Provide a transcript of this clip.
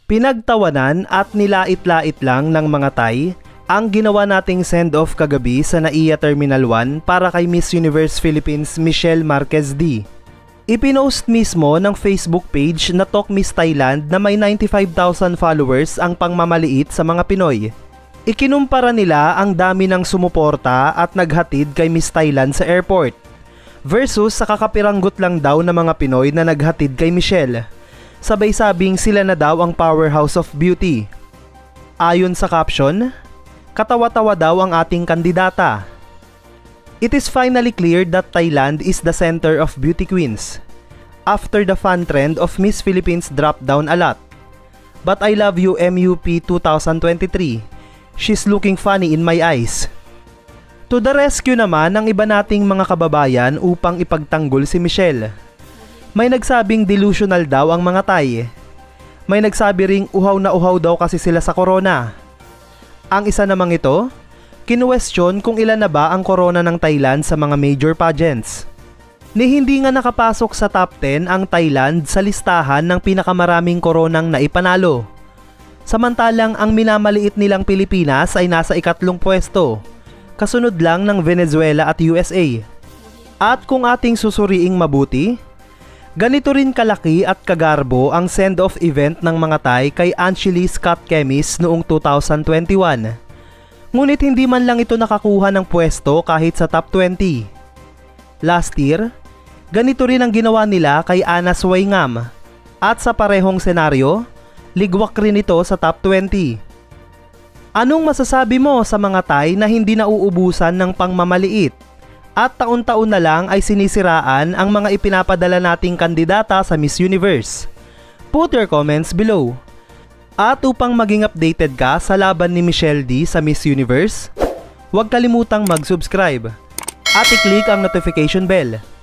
Pinagtawanan at nilait-lait lang ng mga Thai ang ginawa nating send-off kagabi sa NAIA Terminal 1 para kay Miss Universe Philippines Michelle Marquez D. Ipinost mismo ng Facebook page na Talk Miss Thailand na may 95,000 followers ang pangmamaliit sa mga Pinoy. Ikinumpara nila ang dami ng sumuporta at naghatid kay Miss Thailand sa airport versus sa kakapiranggot lang daw na mga Pinoy na naghatid kay Michelle. Sabay sabing sila na daw ang powerhouse of beauty. Ayon sa caption, katawa-tawa daw ang ating kandidata. It is finally clear that Thailand is the center of beauty queens. After the fun trend of Miss Philippines dropped down a lot. But I love you MUP 2023. She's looking funny in my eyes. To the rescue naman ng iba nating mga kababayan upang ipagtanggol si Michelle. May nagsabing delusional daw ang mga Thai. May nagsabi ring uhaw na uhaw daw kasi sila sa corona. Ang isa namang ito, kinuwestiyon kung ilan na ba ang corona ng Thailand sa mga major pageants. Ni hindi nga nakapasok sa top 10 ang Thailand sa listahan ng pinakamaraming koronang naipanalo. Samantalang ang minamaliit nilang Pilipinas ay nasa ikatlong pwesto, kasunod lang ng Venezuela at USA. At kung ating susuriing mabuti, ganito rin kalaki at kagarbo ang send-off event ng mga Thai kay Anchally Scott Chemis noong 2021. Ngunit hindi man lang ito nakakuha ng pwesto kahit sa top 20. Last year, ganito rin ang ginawa nila kay Anna Swaingam. At sa parehong senaryo, ligwak rin ito sa top 20. Anong masasabi mo sa mga Thai na hindi nauubusan ng pangmamaliit? At taon-taon na lang ay sinisiraan ang mga ipinapadala nating kandidata sa Miss Universe. Put your comments below. At upang maging updated ka sa laban ni Michelle D sa Miss Universe, huwag kalimutang mag-subscribe at i-click ang notification bell